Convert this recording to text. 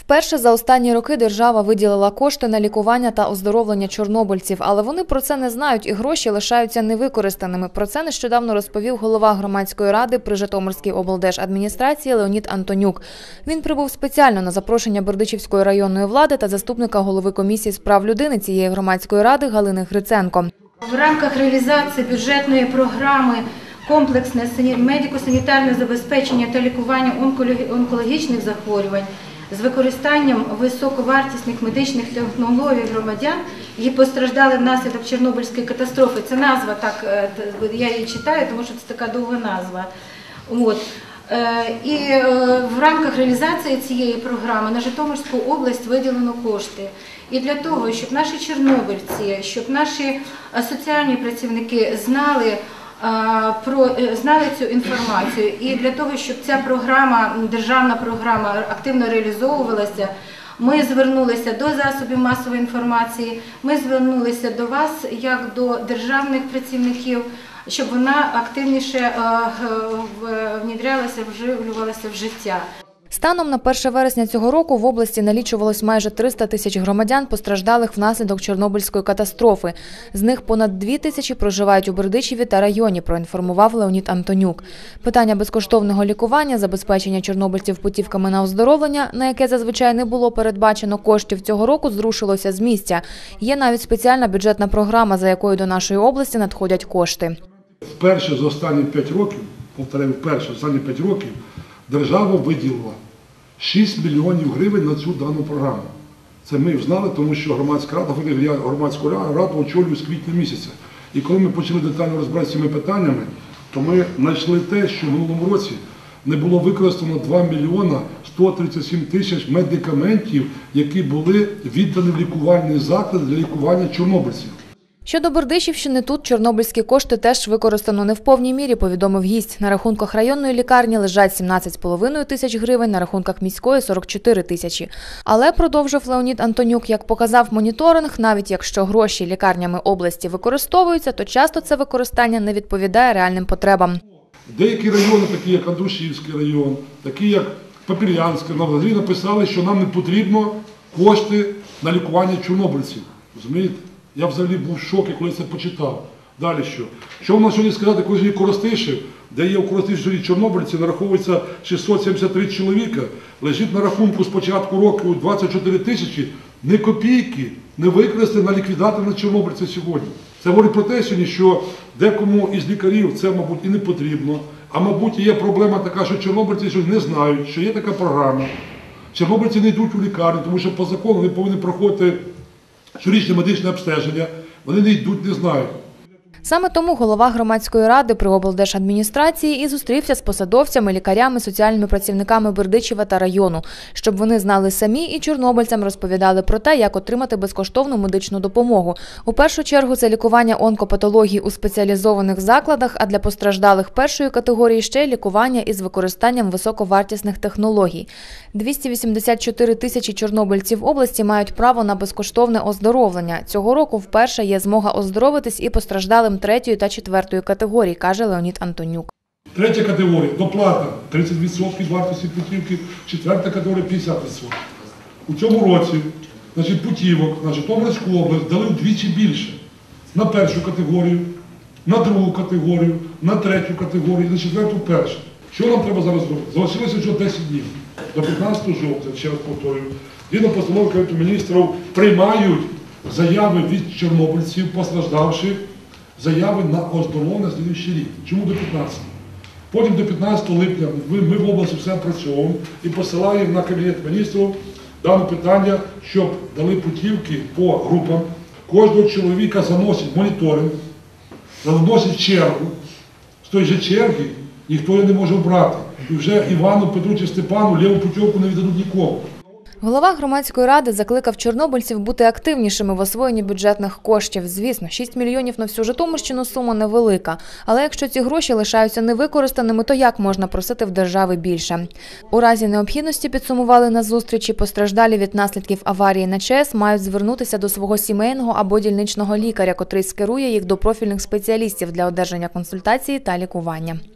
Вперше за останні роки держава виділила кошти на лікування та оздоровлення чорнобильців, але вони про це не знають і гроші лишаються невикористаними. Про це нещодавно розповів голова громадської ради при Житомирській облдержадміністрації Леонід Антонюк. Він прибув спеціально на запрошення Бердичівської районної влади та заступника голови комісії з прав людини цієї громадської ради Галини Гриценко. В рамках реалізації бюджетної програми комплексне медико-санітарне забезпечення та лікування онкологічних захворювань з використанням високовартісних медичних технологій громадян, які постраждали внаслідок Чорнобильської катастрофи. Це назва, так, я її читаю, тому що це така довга назва. І в рамках реалізації цієї програми на Житомирську область виділено кошти. І для того, щоб наші чорнобильці, щоб наші соціальні працівники знали цю інформацію, і для того, щоб ця програма, державна програма активно реалізовувалася, ми звернулися до засобів масової інформації, ми звернулися до вас, як до державних працівників, щоб вона активніше внедрялася, вживлювалася в життя. Станом на 1 вересня цього року в області налічувалось майже 300 тисяч громадян, постраждалих внаслідок Чорнобильської катастрофи. З них понад 2 тисячі проживають у Бердичеві та районі, проінформував Леонід Антонюк. Питання безкоштовного лікування, забезпечення чорнобильців путівками на оздоровлення, на яке зазвичай не було передбачено коштів, цього року зрушилося з місця. Є навіть спеціальна бюджетна програма, за якою до нашої області надходять кошти. Вперше за останні 5 років, держава виділила 6 мільйонів гривень на цю дану програму. Це ми знали, тому що громадську раду очолюю з квітня місяця. І коли ми почали детально розбиратися з цими питаннями, то ми знайшли те, що в минулому році не було використано 2 мільйона 137 тисяч медикаментів, які були віддані в лікувальний заклад для лікування чорнобильців. Щодо Бердичівщини, тут чорнобильські кошти теж використано не в повній мірі, повідомив гість. На рахунках районної лікарні лежать 17,5 тисяч гривень, на рахунках міської – 44 тисячі. Але, продовжив Леонід Антонюк, як показав моніторинг, навіть якщо гроші лікарнями області використовуються, то часто це використання не відповідає реальним потребам. Деякі райони, такі як Андрушівський район, такі як Попільянський, взагалі написали, що нам не потрібно кошти на лікування чорнобильців. Розумієте? Я взагалі був в шокі, коли це почитав. Далі що? Що в нас сьогодні сказати, коли є Коростишів, де є в Коростишеві чорнобильці, нараховується 673 чоловіка, лежить на рахунку з початку року 24 тисячі, ні копійки не використати на ліквідатора чорнобильця сьогодні. Це говорить про те сьогодні, що декому із лікарів це, мабуть, і не потрібно, а, мабуть, є проблема така, що чорнобильці сьогодні не знають, що є така програма. Чорнобильці не йдуть у лікарню, тому що по закону вони повинні проходити щорічне медичне обстеження, вони не йдуть, не знають. Саме тому голова громадської ради при облдержадміністрації і зустрівся з посадовцями, лікарями, соціальними працівниками Бердичева та району, щоб вони знали самі і чорнобильцям розповідали про те, як отримати безкоштовну медичну допомогу. У першу чергу це лікування онкопатологій у спеціалізованих закладах, а для постраждалих першої категорії ще й лікування із використанням високовартісних технологій. 284 тисячі чорнобильців області мають право на безкоштовне оздоровлення. Цього року вперше є змога оздоровитись і постраждалим 3-ї та 4-ї категорії, каже Леонід Антонюк. 3-я категорія – доплата 30% вартості путівки, 4-та категорія – 50%. У цьому році путівок на Житомирську область дали вдвічі більше. На 1-ю категорію, на 2-у категорію, на 3-ю категорію, на 4-ту – першу. Що нам треба зараз робити? Залишилося вже 10 днів. До 15 жовтня, ще раз повторюю, згідно постанови Кабінету міністрів приймають заяви від чорнобильців, постраждавших, заяви на оздоровлення на слідуючий рік. Чому до 15? Потім до 15 липня ми в області все працюємо і посилаємо на Кабінет міністрів дане питання, щоб дали путівки по групам. Кожного чоловіка заносить моніторинг, заносить чергу. З тої же черги ніхто її не може брати. І вже Івану, Петру чи Степану ліву путівку не віддадуть нікому. Голова громадської ради закликав чорнобильців бути активнішими в освоєнні бюджетних коштів. Звісно, 6 мільйонів на всю Житомирщину сума невелика. Але якщо ці гроші лишаються невикористаними, то як можна просити в держави більше? У разі необхідності, підсумували на зустрічі, постраждалі від наслідків аварії на ЧАЕС мають звернутися до свого сімейного або дільничного лікаря, котрий скерує їх до профільних спеціалістів для одержання консультації та лікування.